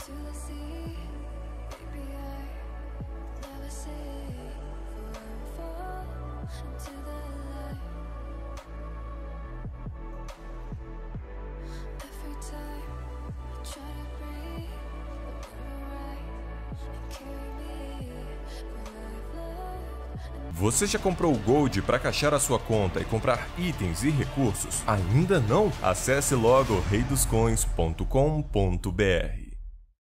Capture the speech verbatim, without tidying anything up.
Você já comprou o Gold para caixar a sua conta e comprar itens e recursos? Ainda não? Acesse logo rei dos coins ponto com ponto br.